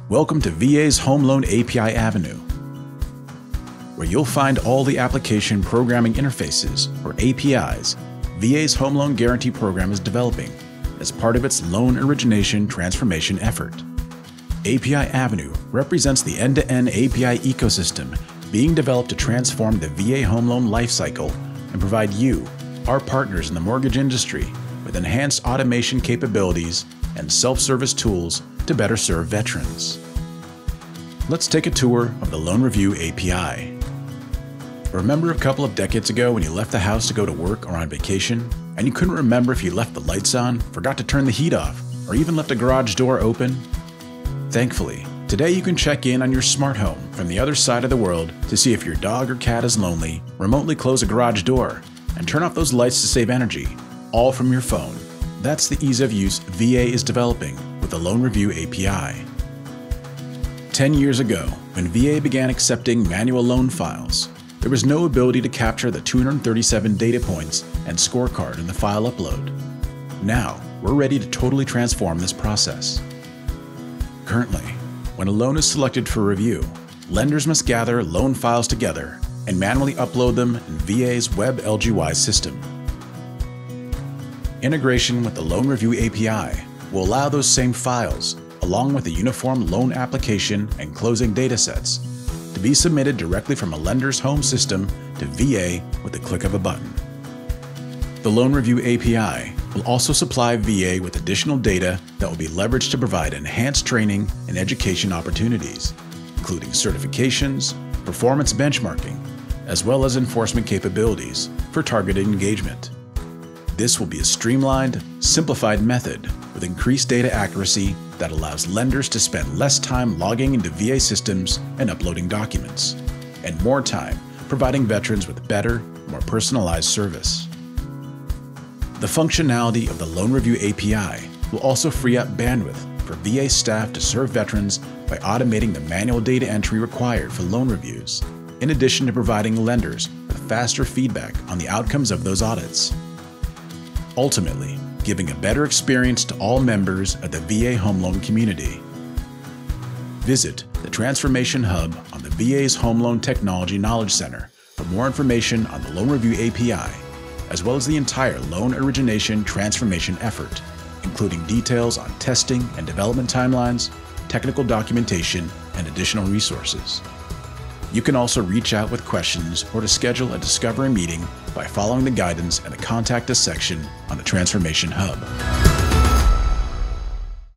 Welcome to VA's Home Loan API Avenue, where you'll find all the application programming interfaces, or APIs, VA's Home Loan Guarantee Program is developing as part of its Loan Origination Transformation effort. API Avenue represents the end-to-end API ecosystem being developed to transform the VA home loan lifecycle and provide you, our partners in the mortgage industry, with enhanced automation capabilities and self-service tools to better serve veterans. Let's take a tour of the Loan Review API. Remember a couple of decades ago when you left the house to go to work or on vacation, and you couldn't remember if you left the lights on, forgot to turn the heat off, or even left a garage door open? Thankfully, today you can check in on your smart home from the other side of the world to see if your dog or cat is lonely, remotely close a garage door, and turn off those lights to save energy, all from your phone. That's the ease of use VA is developing with the Loan Review API. 10 years ago, when VA began accepting manual loan files, there was no ability to capture the 237 data points and scorecard in the file upload. Now, we're ready to totally transform this process. Currently, when a loan is selected for review, lenders must gather loan files together and manually upload them in VA's Web LGY system. Integration with the Loan Review API will allow those same files, along with a uniform loan application and closing datasets, to be submitted directly from a lender's home system to VA with the click of a button. The Loan Review API will also supply VA with additional data that will be leveraged to provide enhanced training and education opportunities, including certifications, performance benchmarking, as well as enforcement capabilities for targeted engagement. This will be a streamlined, simplified method with increased data accuracy that allows lenders to spend less time logging into VA systems and uploading documents, and more time providing veterans with better, more personalized service. The functionality of the Loan Review API will also free up bandwidth for VA staff to serve veterans by automating the manual data entry required for loan reviews, in addition to providing lenders with faster feedback on the outcomes of those audits. Ultimately, giving a better experience to all members of the VA home loan community. Visit the Transformation Hub on the VA's Home Loan Technology Knowledge Center for more information on the Loan Review API, as well as the entire Loan Origination Transformation effort, including details on testing and development timelines, technical documentation, and additional resources. You can also reach out with questions or to schedule a discovery meeting by following the guidance in the Contact Us section on the Transformation Hub.